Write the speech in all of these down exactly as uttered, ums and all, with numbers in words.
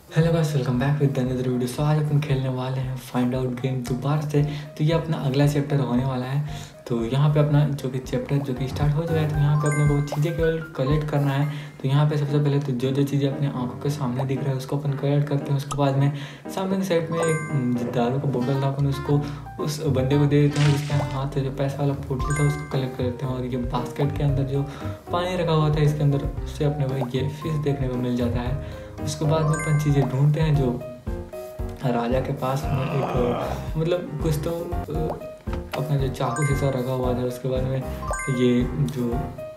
Hello guys, welcome back with another video. So आज अपन खेलने वाले हैं फाइंड आउट गेम दोबारा से। तो ये अपना अगला चैप्टर होने वाला है। तो यहाँ पे अपना जो कि चैप्टर जो कि स्टार्ट हो चुका है, तो यहाँ पे अपने को चीज़ें केवल कलेक्ट करना है। तो यहाँ पे सबसे पहले तो जो जो चीज़ें अपने आंखों के सामने दिख रहा है उसको अपन कलेक्ट करते हैं। उसके बाद में सामने की साइड में एक दारू का बोतल था, अपन उसको उस बंदे को दे देते हैं। जिसके हाथ से जो पैसा वाला पोटली था उसको कलेक्ट कर लेते हैं। और ये बास्केट के अंदर जो पानी रखा हुआ था इसके अंदर उससे अपने को ये फिश देखने को मिल जाता है। उसके बाद में अपन चीज़ें ढूंढते हैं। जो राजा के पास में एक मतलब कुछ तो अपना जो चाकू जैसा रखा हुआ था। उसके बाद में ये जो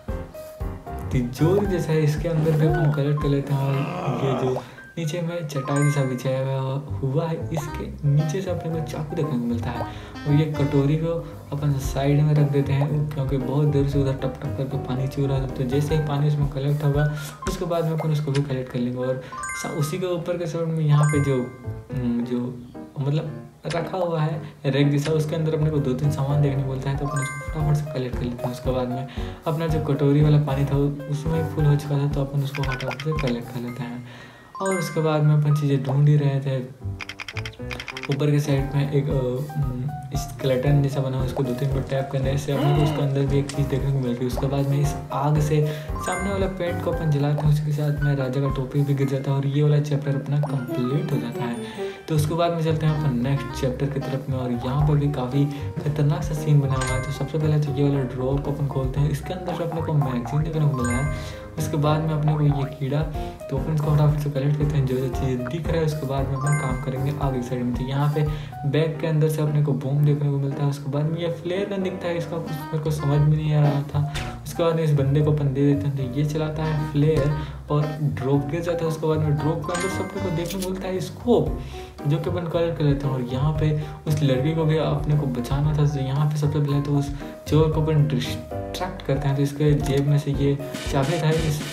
तिजोरी जैसा है इसके अंदर भी अपन कलेक्ट कर लेते हैं। और ये जो नीचे में चटाई जैसा बिछाया हुआ हुआ है इसके नीचे से अपने को चाकू देखने को मिलता है। और ये कटोरी को अपन साइड में रख देते हैं क्योंकि बहुत देर से उधर टप टप करके पानी चू रहा था। तो जैसे ही पानी उसमें कलेक्ट होगा उसके बाद में अपन उसको भी कलेक्ट कर लेंगे। और उसी के ऊपर के साइड में यहाँ पे जो जो मतलब रखा हुआ है रैक जैसा, उसके अंदर अपने को दो तीन सामान देखने को मिलता है। तो अपन उसको फटाफट से कलेक्ट कर लेते हैं। उसके बाद में अपना जो कटोरी वाला पानी था उसमें फुल हो चुका था, तो अपन उसको फटाफट से कलेक्ट कर लेते हैं। और उसके बाद में अपन चीज़ें ढूंढ ही रहे थे। ऊपर के साइड में एक स्केलेटन जैसा बना हुआ, उसको दो तीन बार टैप करने से अपने को उसके अंदर भी एक चीज़ देखने को मिलती है। उसके बाद में इस आग से सामने वाला पेंट को अपन जलाते हैं, उसके साथ में राजा का टोपी भी गिर जाता है और ये वाला चैप्टर अपना कंप्लीट हो जाता है। तो उसके बाद में चलते हैं अपन नेक्स्ट चैप्टर की तरफ में। और यहाँ पर भी काफ़ी खतरनाक सा सीन बना हुआ है। तो सबसे पहले तो ये वाला ड्रॉर को अपन खोलते हैं, इसके अंदर से अपने को मैगजीन देखने को मिला है। उसके बाद में अपने को ये कीड़ा, तो अपन इसको फटाफट से कलेक्ट करते हैं। जो जो चीज़ दिख रहा है उसके बाद में अपन काम करेंगे आगे साइड में। तो यहाँ पे बैग के अंदर से अपने को बूम देखने को मिलता है। उसके बाद में ये फ्लेयर गन दिखता है, इसका कुछ मेरे को समझ में नहीं आ रहा था। उसके बाद में इस बंदे को अपन दे देते हैं, तो ये चलाता है फ्लेयर और ड्रॉप गिर जाता है। उसके बाद में ड्रॉप के अंदर से अपने को देखने को मिलता है स्कोप, जो कि अपन कलेक्ट कर लेते हैं। और यहाँ पे उस लड़की को भी अपने को बचाना था। तो यहाँ पे सबसे पहले तो उस चोर को अपन डिस्ट्रैक्ट करते हैं। तो इसके जेब में से ये चाबी था इस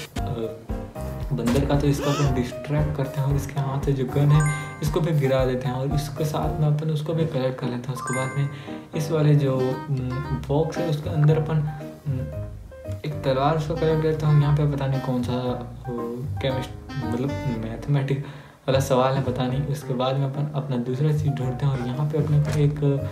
बंदर का, तो इसको अपन डिस्ट्रैक्ट करते हैं। और इसके हाथ से जो गन है इसको भी गिरा देते हैं और इसके साथ में अपन उसको भी कलेक्ट कर लेते हैं। उसके बाद में इस वाले जो बॉक्स है उसके अंदर अपन एक तलवार उसको कलेक्ट करते हैं। यहाँ पे पता नहीं कौन सा केमिस्ट मतलब मैथमेटिक वाला सवाल है, पता नहीं। उसके बाद में अपन अपना दूसरा चीज़ ढूंढते हैं। और यहाँ पे अपने को एक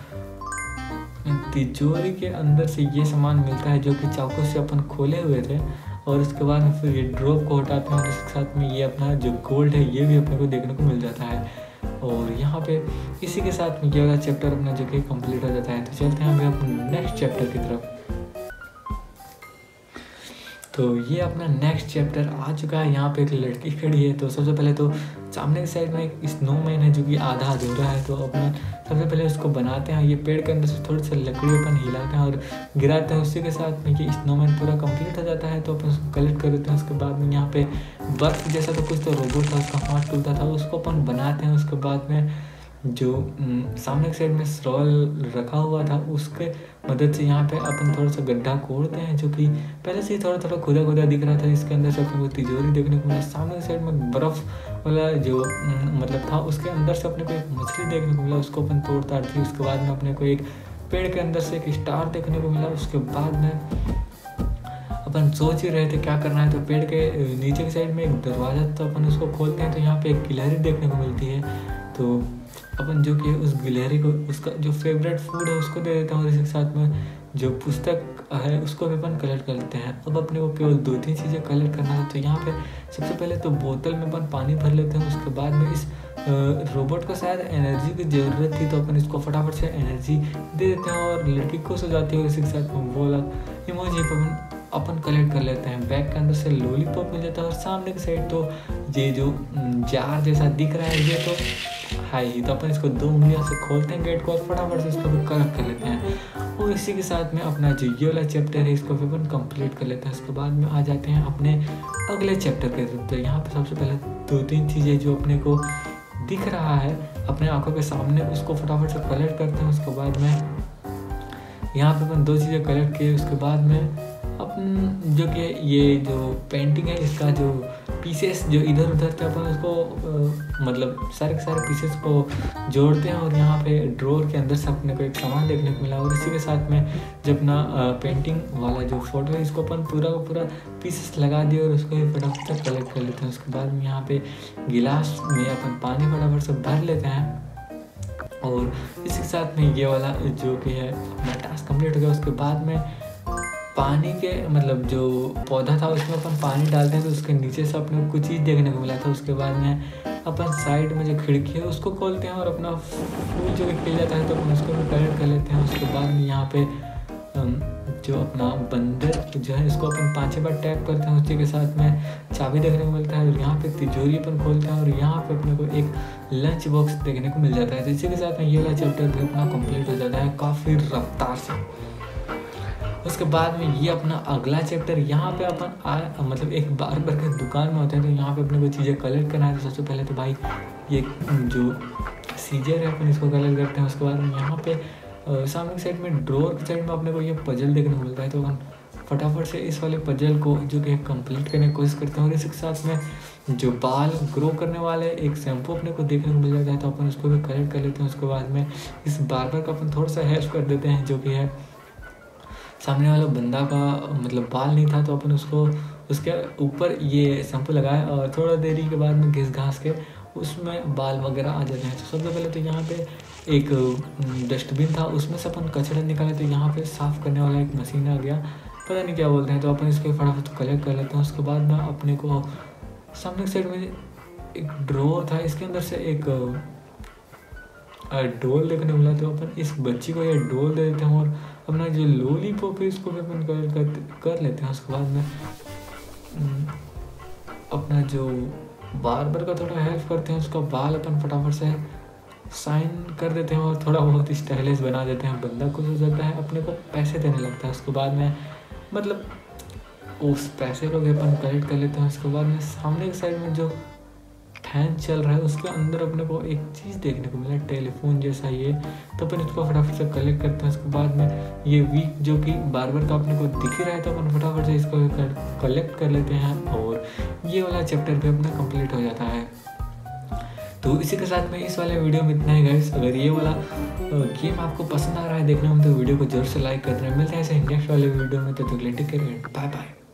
तिजोरी के अंदर से ये सामान मिलता है जो कि चाकू से अपन खोले हुए थे। और उसके बाद में फिर ये ड्रॉप को हटाते हैं और इसके साथ में ये अपना जो गोल्ड है ये भी अपने को देखने को मिल जाता है। और यहाँ पे इसी के साथ में ये वाला चैप्टर अपना जो कि कंप्लीट हो जाता है। तो चलते हैं अभी अपने नेक्स्ट चैप्टर की तरफ। तो ये अपना नेक्स्ट चैप्टर आ चुका है। यहाँ पे एक लड़की खड़ी है। तो सबसे पहले तो सामने की साइड में एक स्नोमैन है जो कि आधा अधूरा है। तो अपना सबसे पहले उसको बनाते हैं। ये पेड़ के अंदर से थोड़ी सी लकड़ी अपन हिलाते हैं और गिराते हैं। उसी के साथ में ये स्नोमैन पूरा कंप्लीट हो जाता है। तो अपन उसको कलेक्ट कर देते हैं। उसके बाद में यहाँ पे बर्फ जैसा तो कुछ तो रोबोट था, उसका हाथ टूटता था, उसको अपन बनाते हैं। उसके बाद में जो सामने की साइड में स्ट्रॉल रखा हुआ था उसके मदद से यहाँ पे अपन थोड़ा सा गड्ढा खोदते हैं, जो कि पहले से ही थोड़ा थोड़ा खुदा खुदा दिख रहा था। इसके अंदर से अपने को तिजोरी देखने को मिला। सामने की साइड में बर्फ़ वाला जो मतलब था उसके अंदर से अपने को एक मछली देखने को मिला, उसको अपन तोड़ ताड़ थी। उसके बाद में अपने को एक पेड़ के अंदर से एक स्टार देखने को मिला। उसके बाद में अपन सोच ही रहे थे क्या करना है। तो पेड़ के नीचे की साइड में एक दरवाज़ा, तो अपन उसको खोलते हैं। तो यहाँ पे एक गिलहरी देखने को मिलती है। तो अपन जो कि उस गिलहरी को उसका जो फेवरेट फूड है उसको दे देते हैं। और इसके साथ में जो पुस्तक है उसको भी अपन कलेक्ट कर लेते हैं। अब अपने को केवल दो तीन चीज़ें कलेक्ट करना है। तो यहाँ पे सबसे पहले तो बोतल में अपन पानी भर लेते हैं। उसके बाद में इस रोबोट को शायद एनर्जी की ज़रूरत थी, तो अपन इसको फटाफट से एनर्जी दे देते हैं और लड़की को सजाते हुए इसी के साथ में बोला इमोजी अपन अपन कलेक्ट कर लेते हैं। बैग के अंदर से लॉलीपॉप मिल जाता है। और सामने की साइड तो ये जो जार जैसा दिख रहा है ये तो हाई ही, तो अपन इसको दो उंगलियों से खोलते हैं गेट को और फटाफट से इसको भी कलेक्ट कर लेते हैं। और इसी के साथ में अपना जो ये वाला चैप्टर है इसको भी अपन कंप्लीट कर लेते हैं। उसके बाद में आ जाते हैं अपने अगले चैप्टर के तरफ। तो यहाँ पे सबसे पहले दो तीन चीज़ें जो अपने को दिख रहा है अपने आंखों के सामने उसको फटाफट से कलेक्ट करते हैं। उसके बाद में यहाँ पे अपन दो चीज़ें कलेक्ट किए। उसके बाद में अपन जो कि ये जो पेंटिंग है इसका जो पीसेस जो इधर उधर थे अपन उसको अ, मतलब सारे के सारे पीसेस को जोड़ते हैं और यहाँ पे ड्रॉर के अंदर से अपने को एक सामान देखने को मिला। और इसी के साथ में जब अपना पेंटिंग वाला जो फोटो है इसको अपन पूरा का पूरा पीसेस लगा दिए और उसको फटाफट से कलेक्ट कर लेते हैं। उसके बाद में यहाँ पे गिलास में अपन पानी फटाफट से भर लेते हैं और इसी के साथ में ये वाला जो कि है अपना टास्क कंप्लीट हो गया। उसके बाद में पानी के मतलब जो पौधा था उसमें अपन पानी डालते हैं तो उसके नीचे से अपने को कुछ चीज़ देखने को मिला था। उसके बाद में अपन साइड में जो खिड़की है उसको खोलते हैं और अपना फूल जो खिल जाता है तो अपन उसको भी कलेक्ट कर लेते हैं। उसके बाद में यहाँ पे जो अपना बंदर जो है इसको अपन पाँच छः बार टैप करते हैं, उसी के साथ में चाबी देखने को मिलता है और यहाँ पे तिजोरी अपन खोलते हैं और यहाँ पे अपने को एक लंच बॉक्स देखने को मिल जाता है। तो इसी के साथ में ये वाला चैप्टर भी अपना कंप्लीट हो जाता है काफ़ी रफ्तार से। उसके बाद में ये अपना अगला चैप्टर यहाँ पे अपन आ मतलब एक बार्बर के दुकान में होते हैं तो यहाँ पे अपने को चीज़ें कलेक्ट करना है। तो सबसे पहले तो भाई ये जो सीजर है अपन इसको कलेक्ट करते हैं। उसके बाद में यहाँ पे सामने की साइड में ड्रॉर की साइड में अपने को ये पजल देखने को मिलता है तो अपन फटाफट से इस वाले पजल को जो कि कंप्लीट करने की कोशिश करते हैं। और इसके साथ में जो बाल ग्रो करने वाले एक शैम्पू अपने को देखने को मिल जाता है तो अपन उसको भी कलेक्ट कर लेते हैं। उसके बाद में इस बार्बर का अपन थोड़ा सा हेल्प कर देते हैं, जो कि है सामने वाला बंदा का मतलब बाल नहीं था तो अपन उसको उसके ऊपर ये शैम्पू लगाए और थोड़ा देरी के बाद में घिस घास के उसमें बाल वगैरह आ जाते हैं। तो सबसे पहले तो यहाँ पे एक डस्टबिन था उसमें से अपन कचरा निकाले तो यहाँ पे साफ़ करने वाला एक मशीन आ गया, पता नहीं क्या बोलते हैं। तो अपन इसको फटाफट कलेक्ट कर लेते हैं। उसके बाद में अपने को सामने की साइड में एक ड्रॉर था, इसके अंदर से एक डोल देखने को मिला तो अपन इस बच्ची को ये डोल दे देते हैं और अपना जो लॉलीपॉप है इसको भी अपन कलेक्ट कर, कर लेते हैं। उसके बाद में अपना जो बार्बर का थोड़ा हेल्प करते हैं, उसका बाल अपन फटाफट से साइन कर देते हैं और थोड़ा बहुत स्टाइलिश बना देते हैं। बंदा खुश हो जाता है, अपने को पैसे देने लगता है। उसके बाद में मतलब उस पैसे को भी अपन कलेक्ट कर लेते हैं। उसके बाद में सामने की साइड में जो फैन चल रहा है उसके अंदर अपने को एक चीज़ देखने को मिला टेलीफोन जैसा ये, तो अपन इसको फटाफट से कलेक्ट करते हैं। उसके बाद में ये वीक जो कि बार्बर का अपने को दिख ही रहा है तो अपन फटाफट से इसको कलेक्ट कर लेते हैं और ये वाला चैप्टर भी अपना कंप्लीट हो जाता है। तो इसी के साथ में इस वाले वीडियो में इतना ही गाइस। अगर ये वाला गेम आपको पसंद आ रहा है देखने में तो वीडियो को जरूर से लाइक कर देना। मिलते हैं ऐसे नेक्स्ट वाले वीडियो में, तो टेक केयर, बाय बाय।